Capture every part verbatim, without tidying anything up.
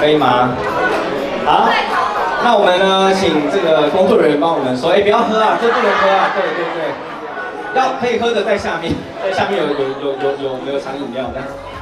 可以吗？好，那我们呢，请这个工作人员帮我们说，哎，不要喝啊，这不能喝啊，对对对，要可以喝的在下面，在下面有有有有有没有藏饮料的？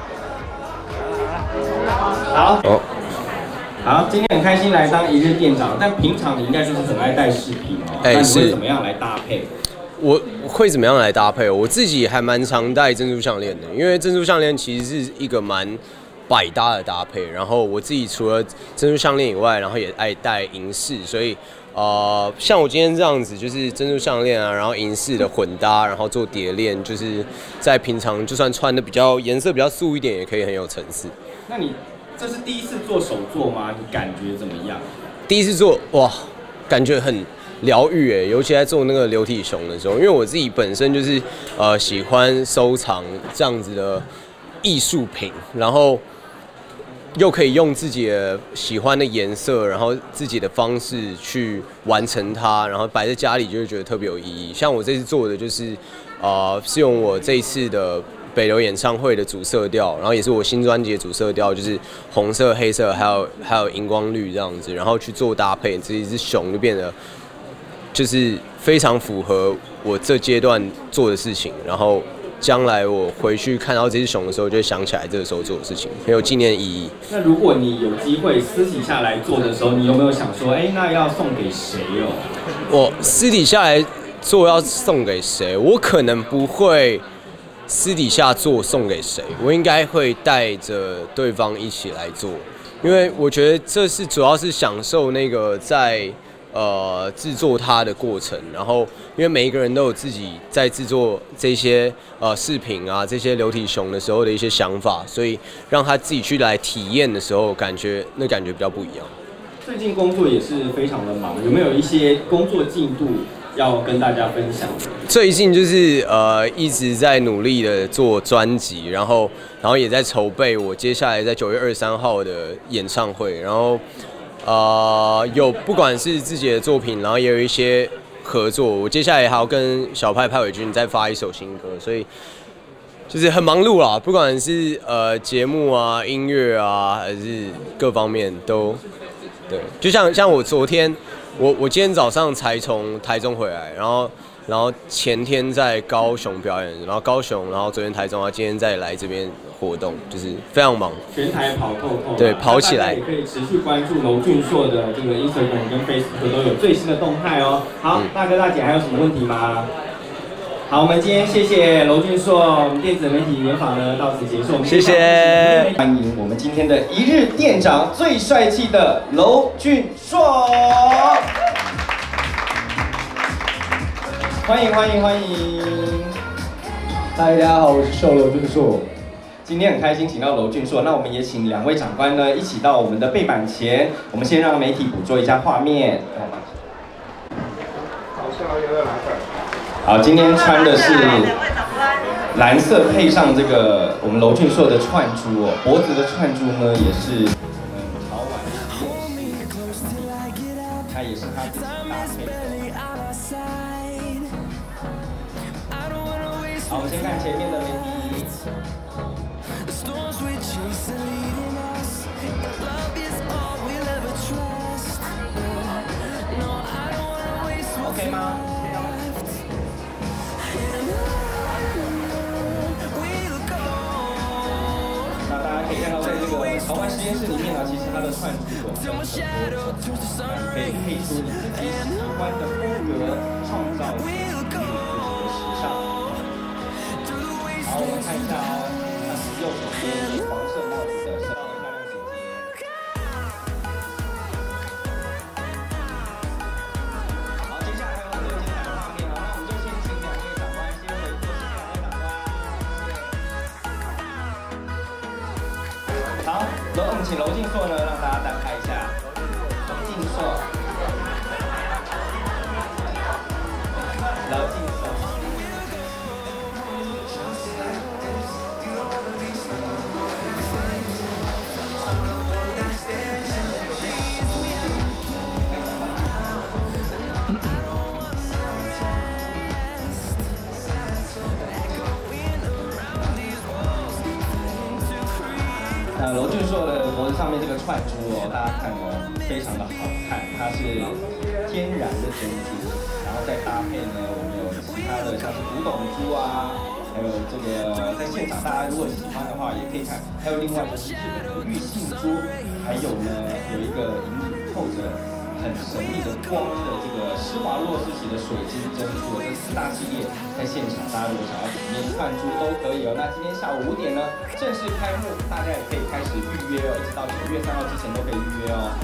好。哦。 好，今天很开心来当一日店长，但平常你应该就是很爱戴饰品哦。哎，那你会怎么样来搭配？ 我会怎么样来搭配？我自己还蛮常戴珍珠项链的，因为珍珠项链其实是一个蛮百搭的搭配。然后我自己除了珍珠项链以外，然后也爱戴银饰，所以呃，像我今天这样子，就是珍珠项链啊，然后银饰的混搭，然后做蝶链，就是在平常就算穿的比较颜色比较素一点，也可以很有层次。 那你？ 这是第一次做手作吗？你感觉怎么样？ 第一次做哇，感觉很疗愈哎，尤其在做那个流体熊的时候，因为我自己本身就是呃喜欢收藏这样子的艺术品，然后又可以用自己的喜欢的颜色，然后自己的方式去完成它，然后摆在家里就会觉得特别有意义。像我这次做的就是呃是用我这一次的。 北流演唱会的主色调，然后也是我新专辑的主色调，就是红色、黑色，还有还有荧光绿这样子，然后去做搭配，这一只熊就变得就是非常符合我这阶段做的事情。然后将来我回去看到这只熊的时候，就会想起来这个时候做的事情，很有纪念意义。 那如果你有机会私底下来做的时候，你有没有想说，哎，那要送给谁哦？ 我私底下来做要送给谁？我可能不会。 私底下做送给谁？我应该会带着对方一起来做，因为我觉得这是主要是享受那个在呃制作它的过程。然后，因为每一个人都有自己在制作这些呃饰品啊、这些流体熊的时候的一些想法，所以让他自己去来体验的时候，感觉那感觉比较不一样。 最近工作也是非常的忙，有没有一些工作进度？ 要跟大家分享。 最近就是呃一直在努力的做专辑，然后然后也在筹备我接下来在九月二十三号的演唱会，然后呃有不管是自己的作品，然后也有一些合作。我接下来还要跟小派派伟军再发一首新歌，所以就是很忙碌啦。不管是呃节目啊、音乐啊，还是各方面都对。就像像我昨天。 我我今天早上才从台中回来，然后然后前天在高雄表演，然后高雄，然后昨天台中，然后今天再来这边活动，就是非常忙。 全台跑透透。 对，跑起来。 也可以持续关注娄俊硕的这个 Instagram 跟 Facebook 都有最新的动态哦。好，嗯、大哥大姐还有什么问题吗？好，我们今天谢谢娄俊硕，我们电子媒体联访呢到此结束。 谢谢， 欢迎我们今天的一日店长最帅气的娄俊硕。 欢迎欢迎欢迎！ 嗨，大家好，我是瘦娄俊硕。 今天很开心请到娄俊硕，那我们也请两位长官呢一起到我们的背板前，我们先让媒体捕捉一下画面。好，今天穿的是蓝色配上这个我们娄俊硕的串珠哦，脖子的串珠呢也是我们潮玩的，它也是它自己搭配的。 好，我们先看前面的媒体。OK 吗？那大家可以看到，在这个潮玩实验室里面啊，其实它的串珠有很多种，可以配出你自己喜欢的风格，创造自己的时尚。 好，我们看一下哦，那是右手边黄色帽子的漂亮漂亮姐姐。好，接下来还有很多精彩的画面哦，那我们就先请两位长官先回座，谢谢两位长官。好，然后我们请娄俊硕呢，让大家单拍一下。娄俊硕，娄俊硕。 好， 那娄俊硕的脖子上面这个串珠哦，大家看哦，非常的好看，它是天然的珍珠，然后再搭配呢，我们有其他的像是古董珠啊，还有这个在现场大家如果喜欢的话也可以看，还有另外就是日本的玉杏珠，还有呢有一个隐隐透着很神秘的光的这个施华洛世奇的水晶珍珠，这四大系列在现场大家如果想要里面串珠都可以哦。那今天下午五点呢正式开幕，大家也可以开始预约哦，一直到九月三号之前都可以预约哦。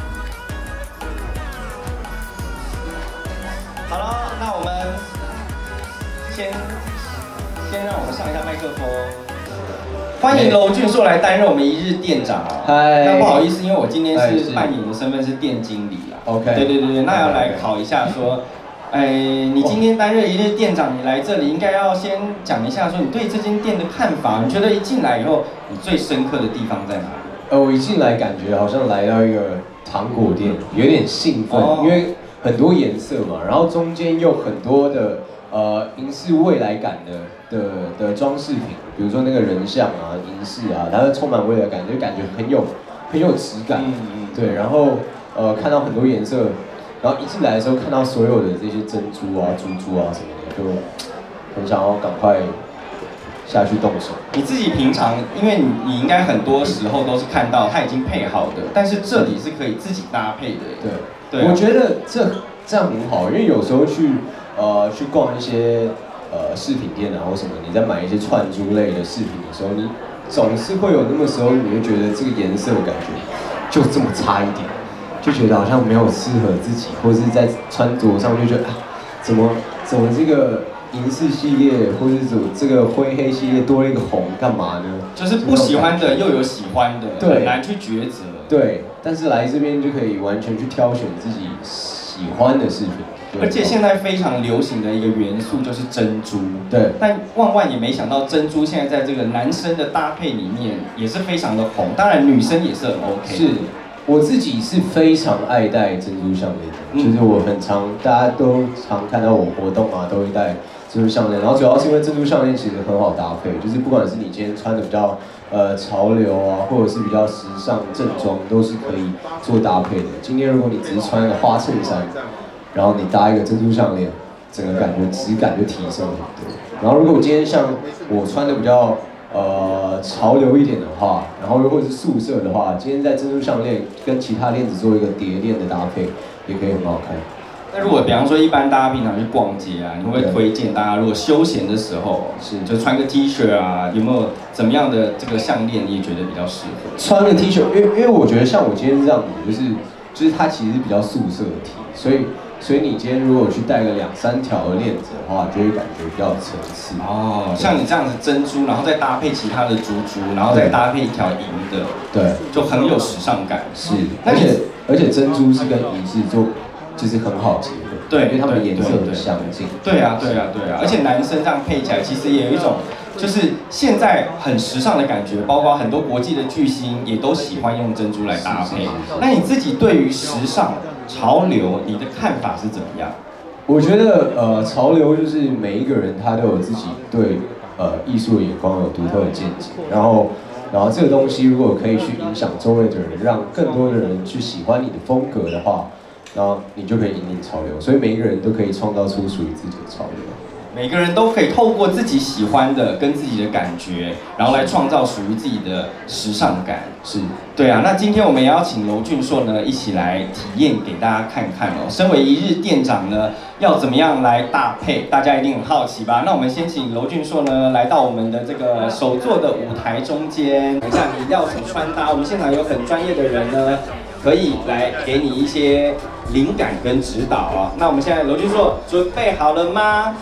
好了，那我们先先让我们上一下麦克风。欢迎娄俊硕来担任我们一日店长哦。 嗨。 那不好意思，因为我今天是扮演的身份是店经理啦。 OK。 对对对对，那要来考一下说，哎，你今天担任一日店长，你来这里应该要先讲一下说你对这间店的看法。你觉得一进来以后，你最深刻的地方在哪里？ 呃，我一进来感觉好像来到一个糖果店，有点兴奋，哦、因为很多颜色嘛，然后中间又很多的。呃，银饰未来感的的的装饰品，比如说那个人像啊、银饰啊，它充满未来感，就感觉很有很有质感。嗯嗯。对，然后呃看到很多颜色，然后一进来的时候看到所有的这些珍珠啊、珠珠啊什么的，就很想要赶快下去动手。 你自己平常，因为你你应该很多时候都是看到它已经配好的，但是这里是可以自己搭配的。 对。对、啊。我觉得这这样很好，因为有时候去。呃，去逛一些呃饰品店啊，或什么，你在买一些串珠类的饰品的时候，你总是会有那么时候，你会觉得这个颜色感觉就这么差一点，就觉得好像没有适合自己，或者是在穿着上就觉得啊，怎么怎么这个银饰系列，或者是怎么这个灰黑系列多了一个红，干嘛呢？ 就是不喜欢的又有喜欢的，对，很难去抉择。 对，但是来这边就可以完全去挑选自己喜欢的饰品。 而且现在非常流行的一个元素就是珍珠， 对。 但万万也没想到，珍珠现在在这个男生的搭配里面也是非常的红，当然女生也是很 OK。 是，我自己是非常爱戴珍珠项链的，嗯、就是我很常大家都常看到我活动啊，都会戴珍珠项链。然后主要是因为珍珠项链其实很好搭配，就是不管是你今天穿的比较呃潮流啊，或者是比较时尚正装，都是可以做搭配的。今天如果你只是穿一个花衬衫。然后你搭一个珍珠项链，整个感觉质感就提升很多。然后如果今天像我穿的比较呃潮流一点的话，然后如果是素色的话，今天在珍珠项链跟其他链子做一个叠链的搭配，也可以很好看。 那如果比方说一般大家平常去逛街啊，你会不会推荐大家如果休闲的时候是就穿个 T 恤啊，有没有怎么样的这个项链你也觉得比较适合？ 穿个 T 恤，因为因为我觉得像我今天这样子，就是就是它其实是比较素色的 T， 所以。所以你今天如果去戴个两三条的链子的话，就会感觉比较有层次。 哦，像你这样子珍珠，然后再搭配其他的珠珠，然后再搭配一条银的， 对， 就很有时尚感。 是，而且而且珍珠是跟银饰做，就是很好结合。对，因为它们颜色很相近。 对啊，对啊，对啊，而且男生这样配起来，其实也有一种就是现在很时尚的感觉，包括很多国际的巨星也都喜欢用珍珠来搭配。那你自己对于时尚？潮流，你的看法是怎么样？ 我觉得，呃，潮流就是每一个人他都有自己对呃艺术的眼光有独特的见解，然后，然后这个东西如果可以去影响周围的人，让更多的人去喜欢你的风格的话，然后你就可以引领潮流。所以每一个人都可以创造出属于自己的潮流。 每个人都可以透过自己喜欢的跟自己的感觉，然后来创造属于自己的时尚感。 是， 对啊。那今天我们也要请娄俊硕呢一起来体验给大家看看哦。身为一日店长呢，要怎么样来搭配？大家一定很好奇吧？那我们先请娄俊硕呢来到我们的这个手作的舞台中间，等一下你要什么穿搭？我们现场有很专业的人呢，可以来给你一些灵感跟指导啊。那我们现在娄俊硕准备好了吗？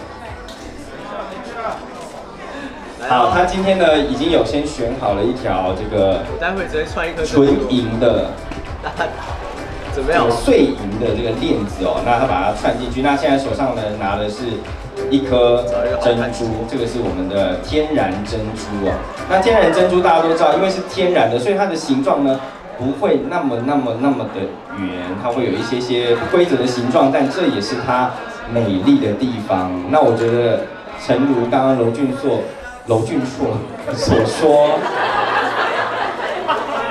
好，他今天呢已经有先选好了一条这个， 我待会直接穿一颗纯银的， 怎么样？ 碎银的这个链子哦，那他把它串进去。那现在手上呢拿的是一颗珍珠，这个是我们的天然珍珠啊。那天然珍珠大家都知道，因为是天然的，所以它的形状呢不会那么那么那么的圆，它会有一些些不规则的形状，但这也是它美丽的地方。那我觉得，诚如刚刚娄俊硕。娄俊硕所说，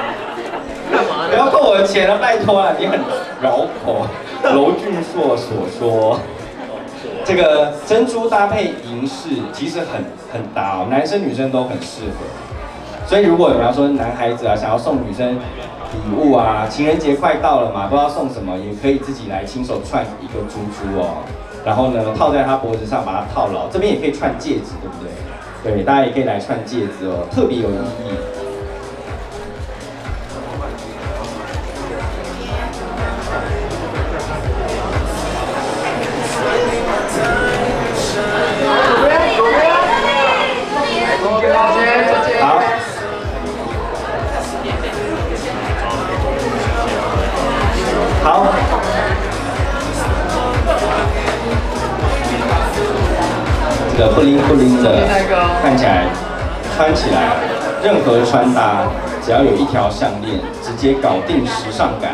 的钱了，拜托了，你很绕口。娄俊硕所说，这个珍珠搭配银饰其实很很搭哦，男生女生都很适合。所以如果比方说男孩子啊想要送女生礼物啊，情人节快到了嘛，不知道送什么，也可以自己来亲手串一个珠珠哦，然后呢套在他脖子上，把它套牢。这边也可以串戒指，对不对？对，大家也可以来串戒指哦，特别有意义。好。好。这个不灵不灵的，看起来穿起来，任何穿搭只要有一条项链，直接搞定时尚感。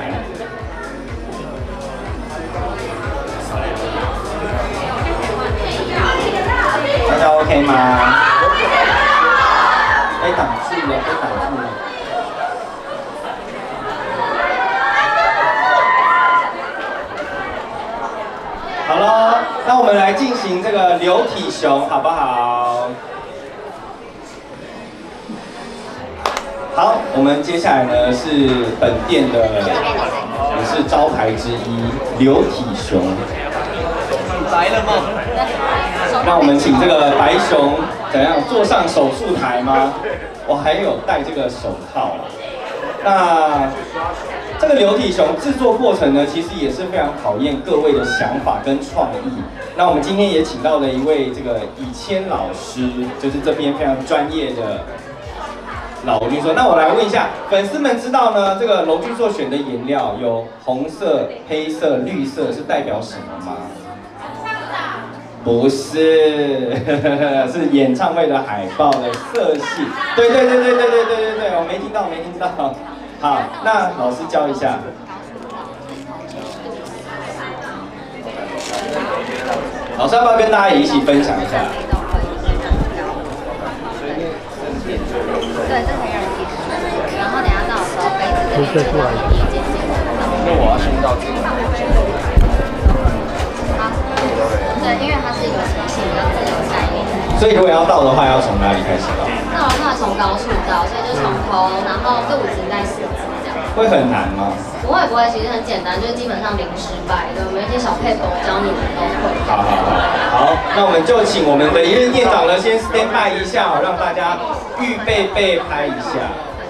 大家 OK 吗？被挡住了，被挡住了。好了，那我们来进行这个流体熊，好不好？好，我们接下来呢是本店的也是招牌之一流体熊。来了吗？那我们请这个白熊怎样坐上手术台吗？我还有戴这个手套。那这个流体熊制作过程呢，其实也是非常考验各位的想法跟创意。那我们今天也请到了一位这个以谦老师，就是这边非常专业的老娄俊硕。那我来问一下，粉丝们知道呢，这个娄俊硕选的颜料有红色、黑色、绿色，是代表什么吗？不是，是演唱会的海报的色系。对对对对对对对对对，我没听到，没听到。好，那老师教一下。老师要不要跟大家一起分享一下？ 对，这可以让人记住。然后等下到的时候，杯子这边接到第一件件。 那我要先到这个。 好。对，因为它是一个星星，要自由概念。 所以如果要倒的话，要从哪里开始倒？ 那的话从高处倒，所以就从头，然后肚子再四肢这样。 会很难吗？ 不会不会，其实很简单，就是基本上零失败的，我们一些小配合教你们都会。 好好好，好，那我们就请我们的一日店长呢先 stand by 一下，让大家预备备拍一下。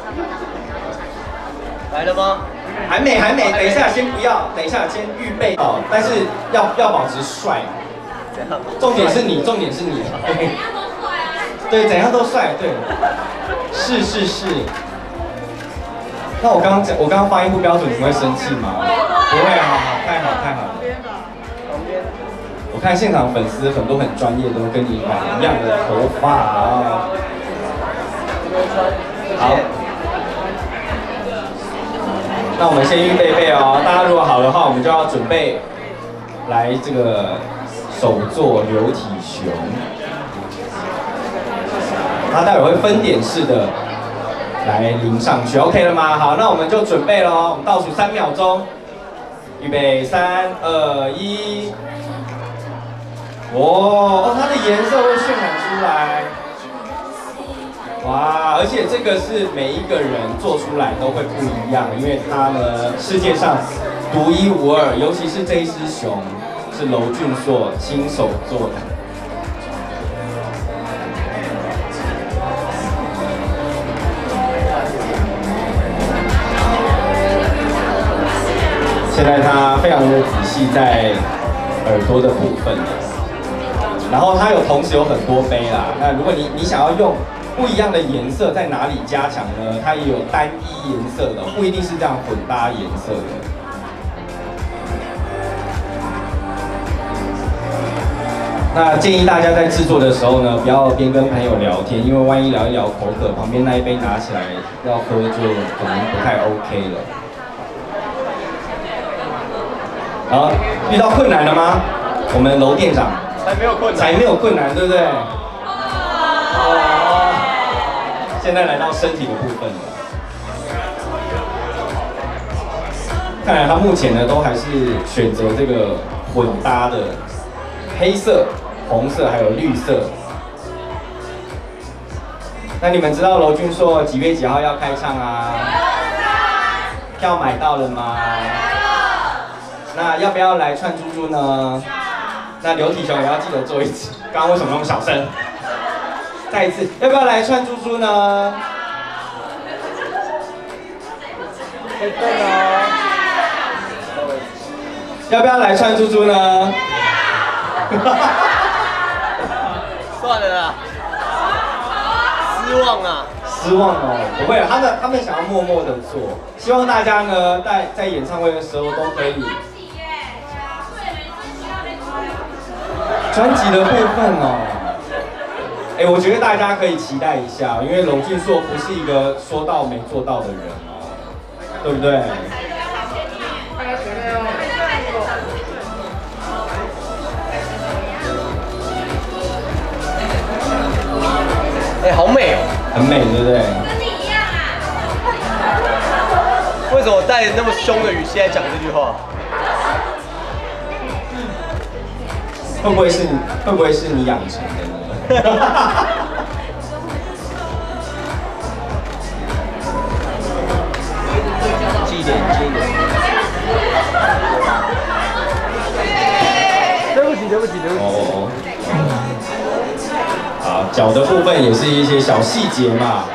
来了吗？ 还没还没，等一下先不要，等一下先预备好，但是要要保持帅。重点是你，重点是你。对，怎样都帅，对。是是是。那我刚刚讲，我刚刚发音不标准，你们会生气吗？不会啊，好好，太好太好了。我看现场粉丝很多很专业，都跟你染一样的头发啊。好。那我们先预备备哦，大家如果好的话，我们就要准备来这个手做流体熊。它待会会分点式的来淋上去 ，OK 了吗？好，那我们就准备咯，我们倒数三秒钟，预备，三、二、一。哦，它的颜色会渲染出来。哇，而且这个是每一个人做出来都会不一样，因为它呢世界上独一无二，尤其是这一只熊是娄俊硕亲手做的。现在它非常的仔细在耳朵的部分，然后它有同时有很多杯啦。那如果你你想要用不一样的颜色在哪里加强呢？它也有单一颜色的，不一定是这样混搭颜色的。那建议大家在制作的时候呢，不要边跟朋友聊天，因为万一聊一聊口渴，旁边那一杯拿起来要喝就可能不太 OK 了。好，遇到困难了吗？我们娄店长才没有困难， 才没有困难，对不对？哦，现在来到身体的部分了。 看来他目前呢都还是选择这个混搭的黑色、红色还有绿色。那你们知道娄俊硕几月几号要开唱啊？票买到了吗？那要不要来串珠珠呢？那刘体雄也要记得做一次。刚刚为什么那么小声？再一次，要不要来串珠珠呢？可以动哦。要不要来串珠珠呢？ 算了啦，失望啊！ 失望哦，不会，他们他们想要默默的做，希望大家呢在在演唱会的时候都可以。专辑的部分哦，哎，我觉得大家可以期待一下，因为娄俊硕不是一个说到没做到的人哦，对不对？ 哎，好美哦， 很美，对不对？ 跟你一样啊。 为什么我带着那么凶的语气来讲这句话？ 会不会是会不会是你养成的呢？ 记一点，记一点。对不起，对不起，对不起。 哦。好，脚的部分也是一些小细节嘛。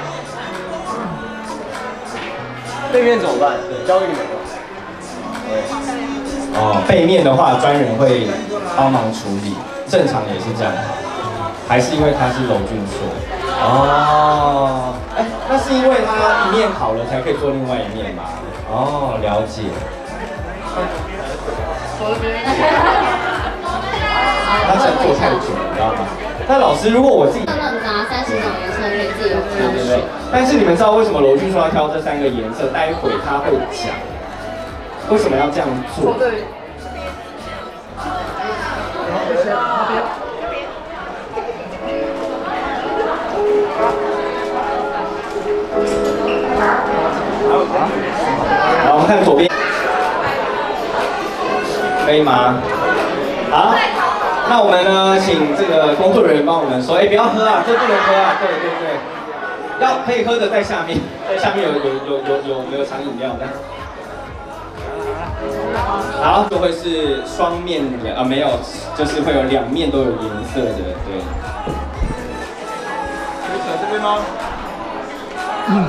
背面怎么办？交给你们了。 哦，背面的话专人会帮忙处理，正常也是这样。还是因为他是娄俊硕？哦，哎，那是因为他一面好了才可以做另外一面嘛？哦，了解。他想做太久，你知道吗？那老师，如果我自己， 他们拿三十种颜色可以自由挑选。 但是你们知道为什么娄俊硕要挑这三个颜色？待会他会讲为什么要这样做。好，我们看左边，可以吗？好。那我们呢，请这个工作人员帮我们说，哎，不要喝啊，这不能喝啊，对对对，要可以喝的在下面，在下面有有有有有没有藏饮料的？好，就会是双面的啊，没有，就是会有两面都有颜色的，对。可以这边吗？嗯。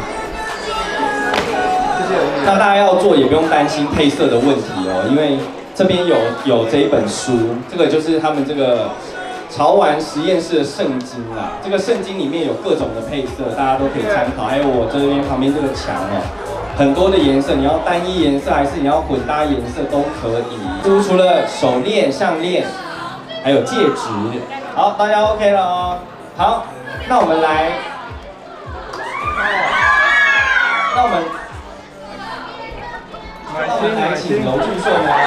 谢谢。那大家要做也不用担心配色的问题哦，因为。这边有有这一本书，这个就是他们这个潮玩实验室的圣经啦。这个圣经里面有各种的配色，大家都可以参考。还有我这边旁边这个墙哦，很多的颜色，你要单一颜色还是你要混搭颜色都可以。书除了手链、项链，还有戒指。好，大家 OK 了哦。好，那我们来，那我们。那我们来请娄俊硕呢。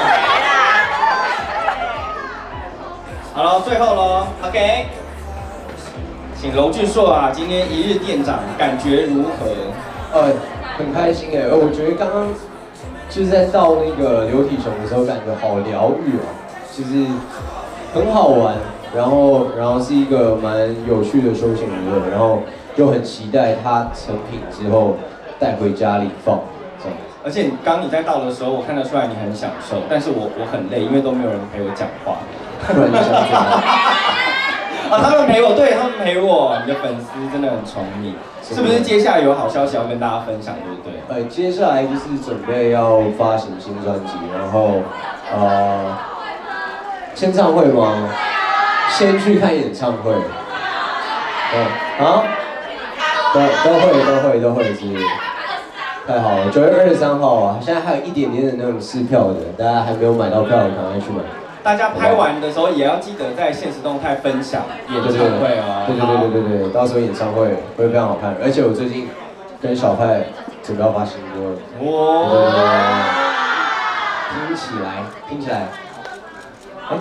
好了，最后喽 ，OK， 请娄俊硕啊，今天一日店长感觉如何？ 呃，很开心哎，我觉得刚刚就是在到那个流体熊的时候，感觉好疗愈哦，就是很好玩，然后然后是一个蛮有趣的休闲娱乐，然后又很期待它成品之后带回家里放。 而且刚你在倒的时候，我看得出来你很享受，但是我我很累，因为都没有人陪我讲话。 不然你想怎样？ 啊，他们陪我，对他们陪我，你的粉丝真的很宠你，是不是？接下来有好消息要跟大家分享，对不对？ 呃，接下来就是准备要发行新专辑，然后呃，签唱会吗？先去看演唱会。对，啊，都都会都会都会是。太好了，九月二十三号啊，现在还有一点点的那种试票的，大家还没有买到票的，赶快去买。 大家拍完的时候也要记得在限时动态分享演唱会哦。 对对对对对对，到时候演唱会会非常好看，而且我最近跟小派准备要发新歌。哇！拼起来，拼起来。哎，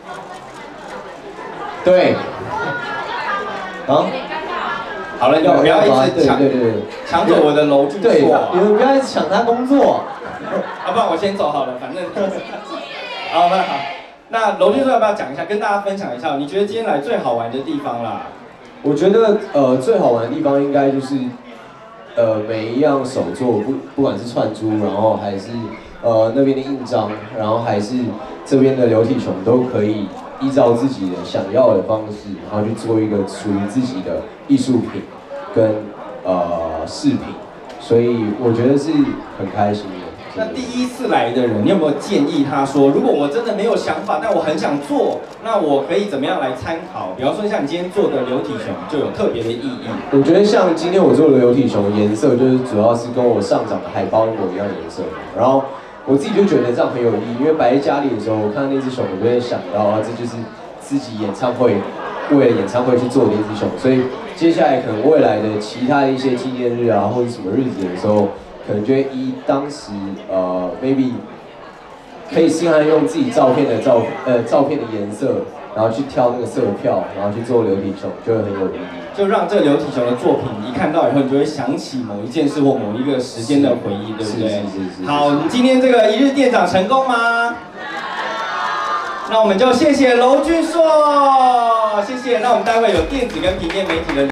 对。啊？ 好了，你们不要一直抢， 对对对， 抢走我的娄俊硕。 对，你们不要一直抢他工作。 啊，不然我先走好了，反正。好，那好，那娄俊硕要不要讲一下，跟大家分享一下，你觉得今天来最好玩的地方啦？ 我觉得呃最好玩的地方应该就是，呃每一样手作不不管是串珠，然后还是呃那边的印章，然后还是这边的流体熊，都可以依照自己的想要的方式，然后去做一个属于自己的艺术品跟呃饰品，所以我觉得是很开心的。 那第一次来的人，你有没有建议他说，如果我真的没有想法，但我很想做，那我可以怎么样来参考？比方说像你今天做的流体熊，就有特别的意义。 我觉得像今天我做的流体熊，颜色就是主要是跟我上掌的海报一模一样的颜色，然后我自己就觉得这样很有意义，因为摆在家里的时候，我看到那只熊，我就会想到啊，这就是自己演唱会为了演唱会去做的一只熊，所以接下来可能未来的其他的一些纪念日啊，或者什么日子的时候。可能就会依当时呃 maybe 可以试看用自己照片的照呃照片的颜色，然后去挑那个色票，然后去做流体熊，就会很有意义。 就让这个流体熊的作品一看到以后，你就会想起某一件事或某一个时间的回忆，对不对？ 是是是。 好，你今天这个一日店长成功吗？那我们就谢谢娄俊硕，谢谢。那我们待会有电子跟平面媒体的。